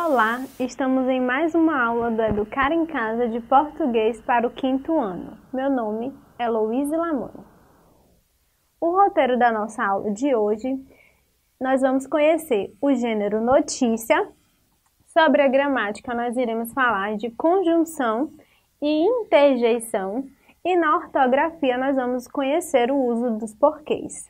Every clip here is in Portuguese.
Olá, estamos em mais uma aula do Educar em Casa de Português para o 5º ano. Meu nome é Louise Lamoni. O roteiro da nossa aula de hoje, nós vamos conhecer o gênero notícia. Sobre a gramática, nós iremos falar de conjunção e interjeição. E na ortografia, nós vamos conhecer o uso dos porquês.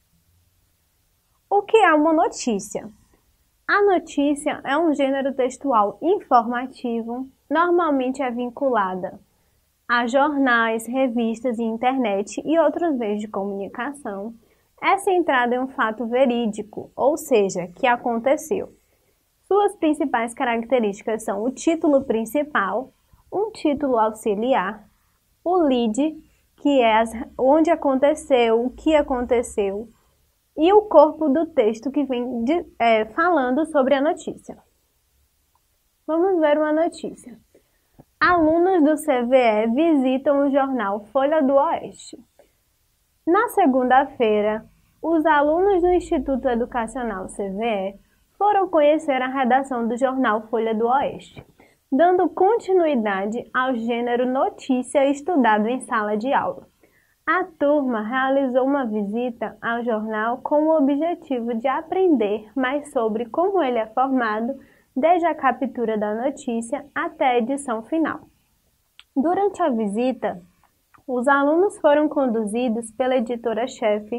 O que é uma notícia? A notícia é um gênero textual informativo, normalmente é vinculada a jornais, revistas e internet e outros meios de comunicação. É centrada em um fato verídico, ou seja, que aconteceu. Suas principais características são o título principal, um título auxiliar, o lead, que é onde aconteceu, o que aconteceu, e o corpo do texto que vem falando sobre a notícia. Vamos ver uma notícia. Alunos do CVE visitam o jornal Folha do Oeste. Na segunda-feira, os alunos do Instituto Educacional CVE foram conhecer a redação do jornal Folha do Oeste, dando continuidade ao gênero notícia estudado em sala de aula. A turma realizou uma visita ao jornal com o objetivo de aprender mais sobre como ele é formado, desde a captura da notícia até a edição final. Durante a visita, os alunos foram conduzidos pela editora-chefe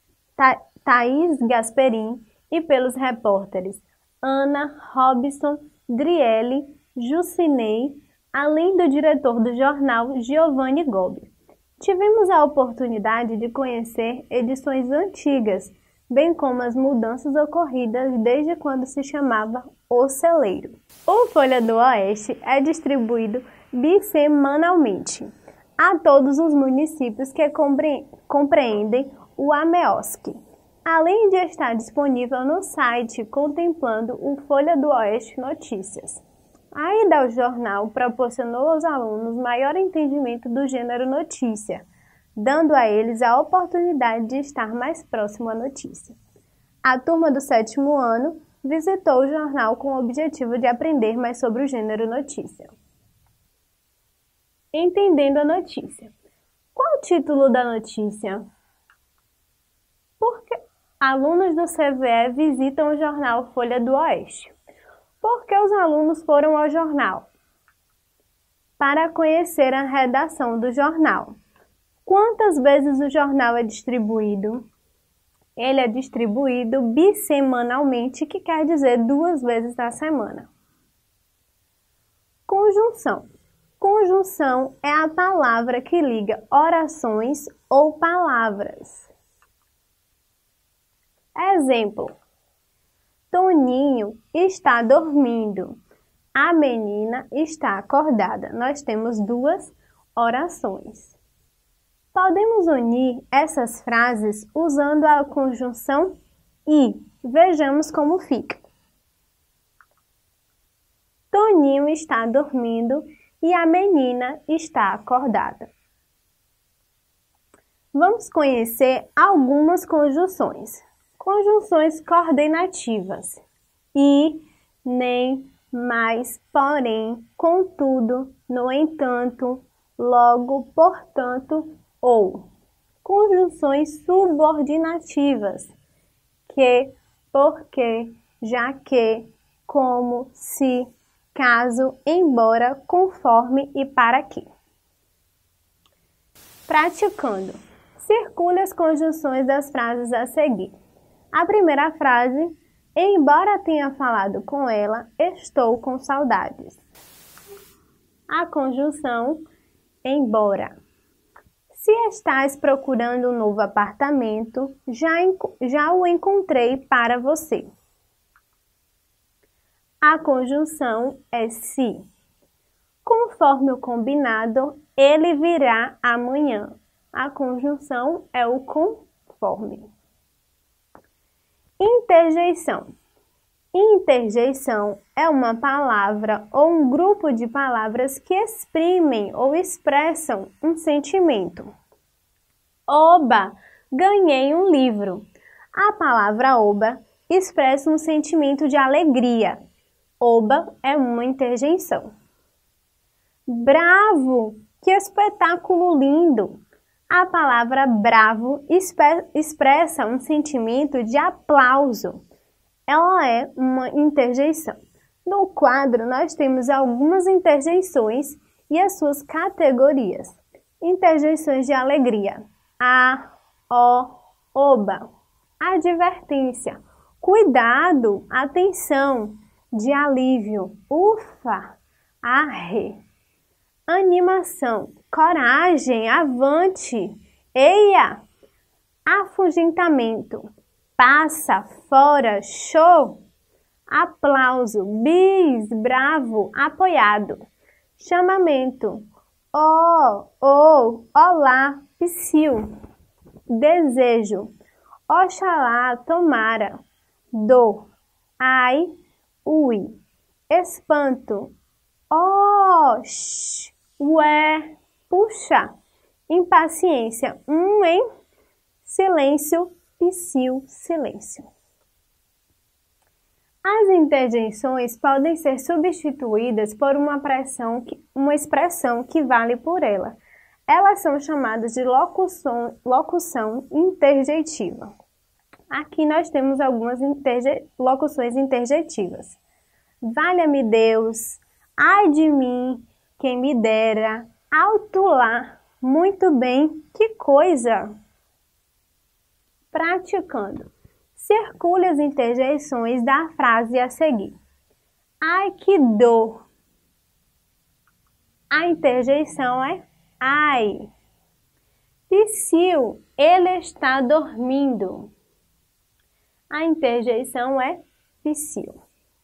Thaís Gasperim e pelos repórteres Ana, Robson, Driele, Jucinei, além do diretor do jornal, Giovanni Gobi. Tivemos a oportunidade de conhecer edições antigas, bem como as mudanças ocorridas desde quando se chamava O Celeiro. O Folha do Oeste é distribuído bissemanalmente a todos os municípios que compreendem o AMEOSC, além de estar disponível no site contemplando o Folha do Oeste Notícias. A ida ao jornal proporcionou aos alunos maior entendimento do gênero notícia, dando a eles a oportunidade de estar mais próximo à notícia. A turma do 7º ano visitou o jornal com o objetivo de aprender mais sobre o gênero notícia. Entendendo a notícia. Qual o título da notícia? Por que alunos do CVE visitam o jornal Folha do Oeste? Por que os alunos foram ao jornal? Para conhecer a redação do jornal. Quantas vezes o jornal é distribuído? Ele é distribuído bissemanalmente, que quer dizer 2 vezes na semana. Conjunção. Conjunção é a palavra que liga orações ou palavras. Exemplo. Toninho está dormindo. A menina está acordada. Nós temos 2 orações. Podemos unir essas frases usando a conjunção e. Vejamos como fica. Toninho está dormindo e a menina está acordada. Vamos conhecer algumas conjunções. Conjunções coordenativas. E, nem, mas, porém, contudo, no entanto, logo, portanto, ou. Conjunções subordinativas. Que, porque, já que, como, se, caso, embora, conforme e para que. Praticando. Circule as conjunções das frases a seguir. A primeira frase, embora tenha falado com ela, estou com saudades. A conjunção, embora. Se estás procurando um novo apartamento, já o encontrei para você. A conjunção é se. Conforme o combinado, ele virá amanhã. A conjunção é o conforme. Interjeição. Interjeição é uma palavra ou um grupo de palavras que exprimem ou expressam um sentimento. Oba! Ganhei um livro. A palavra oba expressa um sentimento de alegria. Oba é uma interjeição. Bravo! Que espetáculo lindo! A palavra bravo expressa um sentimento de aplauso. Ela é uma interjeição. No quadro, nós temos algumas interjeições e as suas categorias. Interjeições de alegria. A, o, oba. Advertência. Cuidado, atenção. De alívio. Ufa, arre. Animação. Coragem, avante. Eia. Afugentamento. Passa, fora, show. Aplauso, bis, bravo, apoiado. Chamamento, olá, psiu. Desejo, oxalá, tomara. Dor, ai, ui. Espanto, ué, puxa. Impaciência, hein? Silêncio, psiu, silêncio. As interjeições podem ser substituídas por uma expressão que vale por ela. Elas são chamadas de locução interjeitiva. Aqui nós temos algumas locuções interjeitivas. Valha-me Deus, ai de mim, quem me dera, alto lá, muito bem, que coisa! Praticando. Circule as interjeições da frase a seguir. Ai, que dor! A interjeição é ai. Psiu, ele está dormindo. A interjeição é psiu.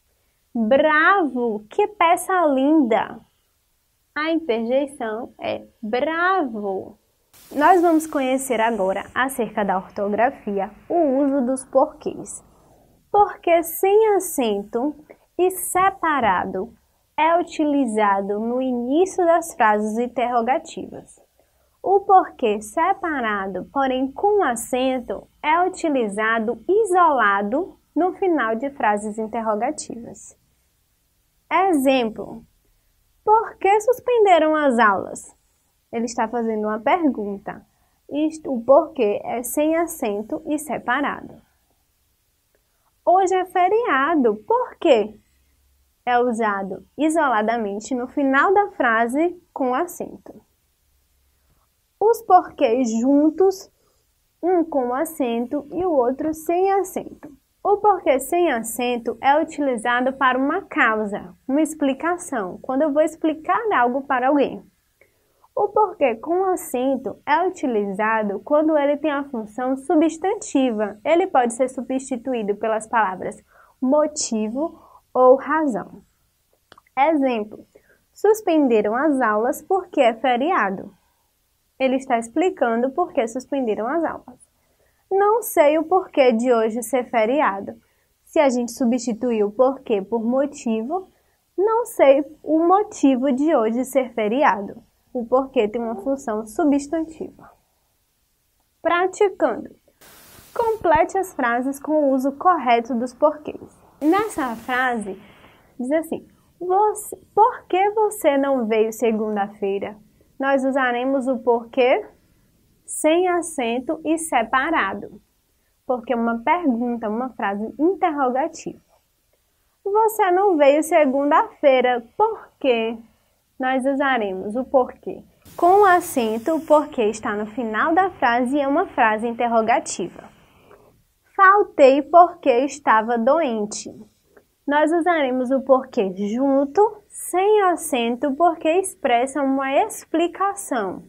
Bravo, que peça linda. A interjeição é bravo. Nós vamos conhecer agora, acerca da ortografia, o uso dos porquês. Porque sem acento e separado é utilizado no início das frases interrogativas. O porquê separado, porém com acento, é utilizado isolado no final de frases interrogativas. Exemplo: por que suspenderam as aulas? Ele está fazendo uma pergunta. O porquê é sem acento e separado. Hoje é feriado. Por quê? É usado isoladamente no final da frase com acento. Os porquês juntos, um com acento e o outro sem acento. O porquê sem acento é utilizado para uma causa, uma explicação, quando eu vou explicar algo para alguém. O porquê com acento é utilizado quando ele tem a função substantiva. Ele pode ser substituído pelas palavras motivo ou razão. Exemplo: suspenderam as aulas porque é feriado. Ele está explicando por que suspenderam as aulas. Não sei o porquê de hoje ser feriado. Se a gente substituir o porquê por motivo, não sei o motivo de hoje ser feriado. O porquê tem uma função substantiva. Praticando. Complete as frases com o uso correto dos porquês. Nessa frase, diz assim: por que você não veio segunda-feira? Nós usaremos o porquê sem acento e separado, porque é uma pergunta, uma frase interrogativa. Você não veio segunda-feira, por quê? Nós usaremos o porquê com acento, o porquê está no final da frase e é uma frase interrogativa. Faltei porque estava doente. Nós usaremos o porquê junto, sem acento, porque expressa uma explicação.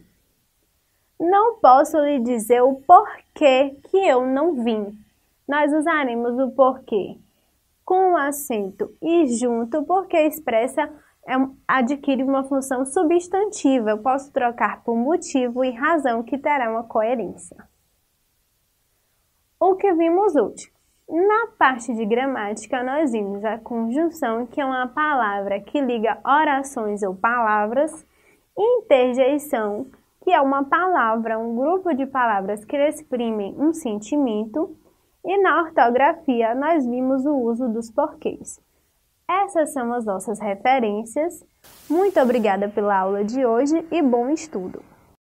Não posso lhe dizer o porquê que eu não vim. Nós usaremos o porquê com acento e junto, porque expressa adquire uma função substantiva. Eu posso trocar por motivo e razão, que terá uma coerência. O que vimos hoje? Na parte de gramática, nós vimos a conjunção, que é uma palavra que liga orações ou palavras, interjeição, que é uma palavra, um grupo de palavras que exprimem um sentimento, e na ortografia nós vimos o uso dos porquês. Essas são as nossas referências. Muito obrigada pela aula de hoje e bom estudo!